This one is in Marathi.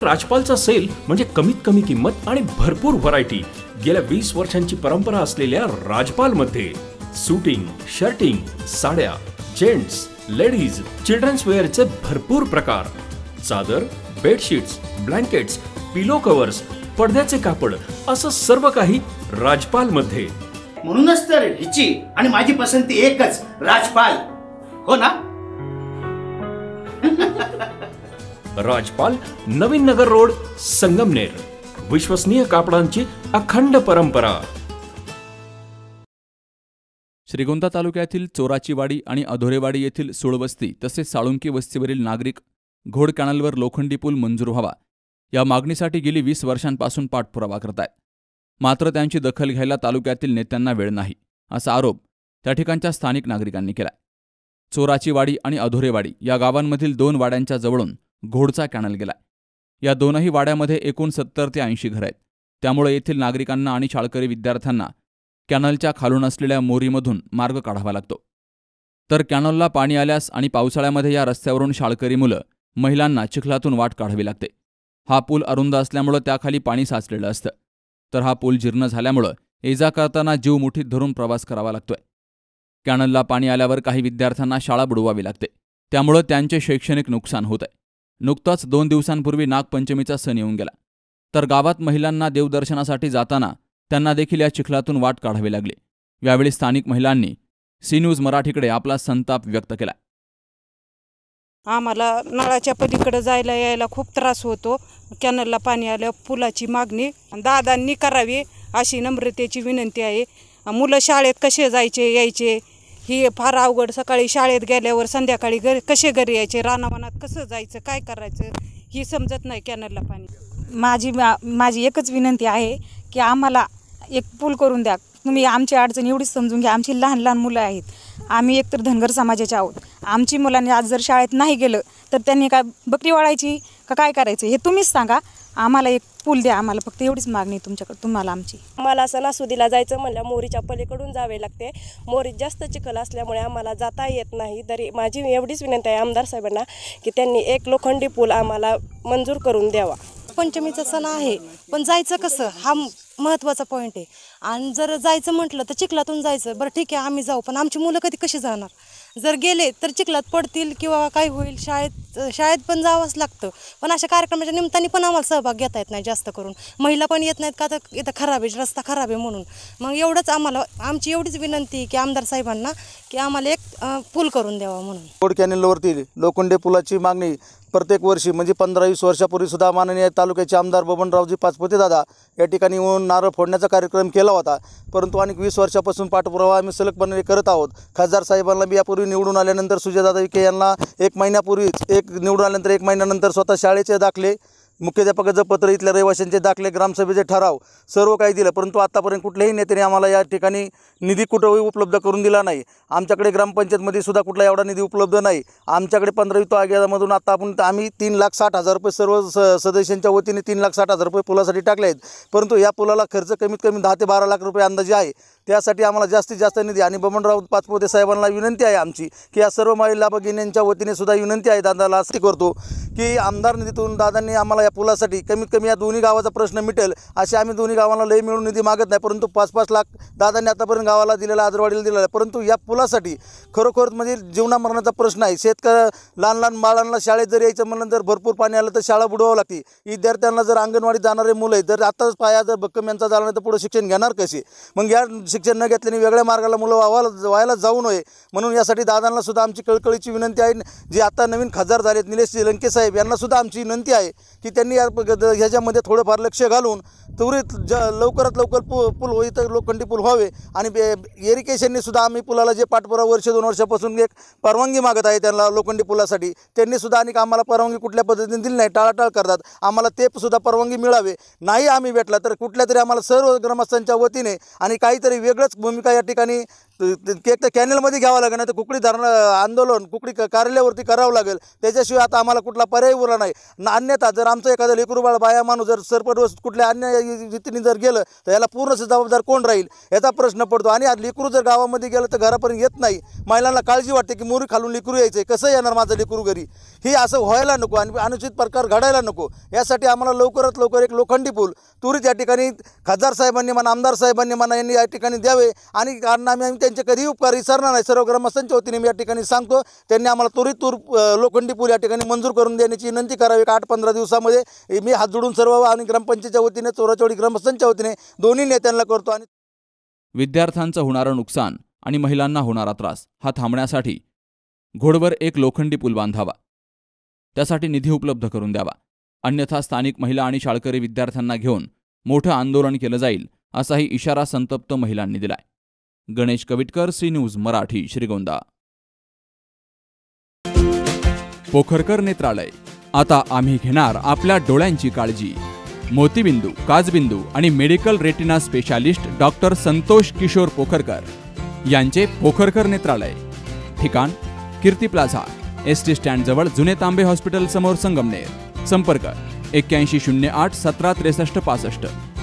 राजपालचा सेल म्हणजे कमीत कमी किंमत आणि भरपूर व्हरायटी। गेल्या 20 वर्षांची परंपरा असलेल्या राजपाल मध्ये सूटिंग, शर्टिंग, साड्या, जेंट्स, लेडीज, चिल्ड्रन्स वेअरचे भरपूर प्रकार, चादर, बेडशीट्स, ब्लँकेट्स, पिलो कव्हर्स, पडद्याचे कापड असं सर्व काही राजपाल मध्ये। म्हणूनच तर हिची आणि माझी पसंती एकच, राजपाल, हो ना? राजपाल, नवीन नगर रोड, संगमनेर। विश्वसनीय कापडांची अखंड परंपरा। श्रीगोंदा तालुक्यातील चोराचीवाडी आणि अधोरेवाडी येथील सुळवस्ती तसेच साळुंकी वस्तीवरील नागरिक घोड कॅनलवर लोखंडी पूल मंजूर व्हावा या मागणीसाठी गेली 20 वर्षांपासून पाठपुरावा करतायत। मात्र त्यांची दखल घ्यायला तालुक्यातील नेत्यांना वेळ नाही असा आरोप त्या ठिकाणच्या स्थानिक नागरिकांनी केलाय। चोराचीवाडी आणि अधोरेवाडी या गावांमधील 2 वाड्यांच्या जवळून घोडचा कॅनल गेलाय। या दोनही वाड्यामध्ये एकूण 70 ते 80 घरं आहेत। त्यामुळे येथील नागरिकांना आणि शाळकरी विद्यार्थ्यांना कॅनलच्या खालून असलेल्या मोरीमधून मार्ग काढावा लागतो। तर कॅनलला पाणी आल्यास आणि पावसाळ्यामध्ये या रस्त्यावरून शाळकरी मुलं, महिलांना चिखलातून वाट काढावी लागते। हा पूल अरुंद असल्यामुळे त्याखाली पाणी साचलेलं असतं, तर हा पूल जीर्ण झाल्यामुळे ये-जा करताना जीव मुठीत धरून प्रवास करावा लागतोय। कॅनलला पाणी आल्यावर काही विद्यार्थ्यांना शाळा बुडवावी लागते, त्यामुळे त्यांचे शैक्षणिक नुकसान होत आहे। नुकताच 2 दिवसांपूर्वी नागपंचमीचा सण येऊन गेला, तर गावात महिलांना देवदर्शनासाठी जाताना त्यांना देखील या चिखलातून वाट काढावी लागली। यावेळी स्थानिक महिलांनी सी न्यूज मराठीकडे आपला संताप व्यक्त केला। आम्हाला नळाच्या पलीकडे जायला यायला खूप त्रास होतो। कॅनलला पाणी आल्यावर पुलाची मागणी दादांनी करावी अशी नम्रतेची विनंती आहे। मुलं शाळेत कसे जायचे यायचे ही फार अवघड। सकाळी शाळेत गेल्यावर संध्याकाळी कसे घरी यायचे, रानावनात कसं जायचं, काय करायचं ही समजत नाही कॅनलला पाणी। माझी एकच विनंती आहे की आम्हाला एक पूल करून द्या। तुम्ही आमची अडचण एवढीच समजून घ्या। आमची लहान लहान मुलं आहेत, आम्ही एकतर धनगर समाजाचे आहोत। आमची मुलांनी आज जर शाळेत नाही गेलं तर त्यांनी काय बकरी वाळायची का काय करायचं हे तुम्हीच सांगा। आम्हाला एक पूल द्या, आम्हाला फक्त एवढीच मागणी तुमच्याकडे तुम्हाला आमची। आम्हाला सणासुदीला जायचं म्हणलं मोरीच्या पलीकडून जावे लागते। मोरीत जास्त चिखल असल्यामुळे आम्हाला जाता येत नाही। तरी माझी एवढीच विनंती आहे आमदार साहेबांना की त्यांनी एक लोखंडी पूल आम्हाला मंजूर करून द्यावा। पंचमीचा सण आहे, पण जायचं कसं हा महत्त्वाचा पॉईंट आहे। आणि जर जायचं म्हटलं तर चिखलातून जायचं, बरं ठीक आहे आम्ही जाऊ, पण आमची मुलं कशी जाणार? जर गेले तर चिखलात पडतील किंवा काय होईल। शाळेत पण जावंच लागतं, पण अशा कार्यक्रमाच्या निमित्ताने पण आम्हाला सहभाग घेता येत नाही। जास्त करून महिला पण येत नाहीत का तर इथं खराब आहे, रस्ता खराब आहे म्हणून। मग एवढंच आमची एवढीच विनंती की आमदार साहेबांना की आम्हाला एक पूल करून द्यावा म्हणून। घोड कॅनेलवरती लोखंडी पुलाची मागणी प्रत्येक वर्षी म्हणजे 15-20 वर्षापूर्वी सुद्धा माननीय तालुक्याचे आमदार बबनरावजी पाचपुते दादा या ठिकाणी येऊन नारळ फोडण्याचा कार्यक्रम केला होता। परंतु अनेक 20 वर्षापासून पाठपुरावा आम्ही सलगपणे करत आहोत। खासदार साहेबांना बी यापूर्वी निवडून आल्यानंतर सुजयदादा विखे यांना 1 महिन्यापूर्वीच निवडून आल्यानंतर 1 महिन्यानंतर स्वतः शाळेचे दाखले, मुख्याध्यापकाचं पत्र, इथल्या रहिवाशांचे दाखले, ग्रामसभेचे ठराव सर्व काही दिलं, परंतु आतापर्यंत कुठल्याही नेत्याने आम्हाला या ठिकाणी निधी कुठंही उपलब्ध करून दिला नाही। आमच्याकडे ग्रामपंचायतमध्ये सुद्धा कुठला एवढा निधी उपलब्ध नाही। आमच्याकडे 15 आघाड्यामधून आता आम्ही 3,60,000 रुपये सर्व सदस्यांच्या वतीने 3,60,000 रुपये पुलासाठी टाकले आहेत, परंतु या पुलाला खर्च कमीत कमी 10 ते 12 लाख रुपये अंदाजे आहे। त्यासाठी आम्हाला जास्तीत जास्त निधी आणि बबनराव पाचपुते साहेबांना विनंती आहे आमची की या सर्व महिला भगिनींच्या वतीने सुद्धा विनंती आहे दादाला असं करतो की आमदार निधीतून दादांनी आम्हाला या पुलासाठी कमीत कमी या दोन्ही गावाचा प्रश्न मिटेल असे आम्ही दोन्ही गावांना लय मिळून निधी मागत नाही, परंतु 5-5 लाख दादांनी आतापर्यंत गावाला दिलेला, आजरवाडीला दिलेला। परंतु या पुलासाठी खरोखर म्हणजे जीवनामरणाचा प्रश्न आहे। लहान लहान बाळांना शाळेत जर यायचं म्हणलं तर भरपूर पाणी आलं तर शाळा बुडवावं लागते। विद्यार्थ्यांना जर अंगणवाडीत जाणारे मुलं आहेत, जर आताच पाया जर भक्कम यांचा झाला नाही तर पुढे शिक्षण घेणार कसे? मग या शिक्षण न घेतल्याने वेगळ्या मार्गाला मुलं व्हायला जाऊ नये म्हणून यासाठी दादांना सुद्धा आमची कळकळीची विनंती आहे। जे आता नवीन खासदार झालेत निलेश लंके साहेब यांना सुद्धा आमची विनंती आहे की त्यांनी ह्याच्यामध्ये थोडंफार लक्ष घालून त्वरित लवकरात लवकर पूल होई तर लोखंडी पूल व्हावे। आणि इरिगेशनने सुद्धा आम्ही पुलाला जे पाठपुरावा 1-2 वर्षापासून एक परवानगी मागत आहे त्यांना लोखंडी पुलासाठी, त्यांनी सुद्धा आणि आम्हाला परवानगी कुठल्या पद्धतीने दिली नाही, टाळाटाळ करतात। आम्हाला ते सुद्धा परवानगी मिळावे, नाही आम्ही भेटला तर कुठल्या तरी आम्हाला सर्व ग्रामस्थांच्या वतीने आणि काहीतरी वेगळंच भूमिका या ठिकाणी एक तर कॅनेलमध्ये घ्यावं लागेल, नाही तर कुकडी धरण आंदोलन कुकडी कार्यालयावरती करावं लागेल. त्याच्याशिवाय आता आम्हाला कुठला पर्याय उरला नाही. अन्यथा जर आमचं एखादं लेकरू बाळ बाया माणूस जर सरपटवस कुठल्या अन्य रीतीने जर गेलं तर याला पूर्ण जबाबदार कोण राहील याचा प्रश्न पडतो. आणि आज लेकरू जर गावामध्ये गेलं तर घरापर्यंत येत नाही. महिलांना काळजी वाटते की मोरी खालून लेकरू यायचं, कसं येणार माझं लेकरू घरी. ही असं व्हायला नको आणि अनुचित प्रकार घडायला नको. यासाठी आम्हाला लवकरात लवकर एक लोखंडी पूल त्वरित या ठिकाणी खासदार साहेबांनी म्हणा, आमदार साहेबांनी म्हणा, यांनी या ठिकाणी द्यावे. आणि कारण आम्ही त्यांचे कधीही उपकार विसरणार नाही. सर्व ग्रामस्थांच्या वतीने मी या ठिकाणी सांगतो, त्यांनी आम्हाला त्वरित लोखंडी पूल या ठिकाणी मंजूर करून देण्याची विनंती करावी. 8-15 दिवसामध्ये मी हात जोडून सर्व आणि ग्रामपंचायतच्या वतीने चोराचोडी ग्रामस्थांच्या वतीने दोन्ही नेत्यांना करतो. आणि विद्यार्थ्यांचं होणारं नुकसान आणि महिलांना होणारा त्रास हा थांबण्यासाठी घोडवर एक लोखंडी पूल बांधावा, त्यासाठी निधी उपलब्ध करून द्यावा. अन्यथा स्थानिक महिला आणि शाळकरी विद्यार्थ्यांना घेऊन मोठं आंदोलन केलं जाईल, असाही इशारा संतप्त महिलांनी दिलाय. Ganesh Kavitkar, C news Marathi, Shrigonda. पोखरकर नेत्रालय, आता आम्ही घेणार आपल्या डोळ्यांची काळजी. मोतीबिंदू, काचबिंदू आणि medical retina specialist doctor Santosh Kishor Pokharkar यांचे पोखरकर नेत्रालय. ठिकाण कीर्ती प्लाझा, एसटी स्टँड जवळ, जुने तांबे हॉस्पिटल समोर, संगमनेर. संपर्क 8108 17 63 65.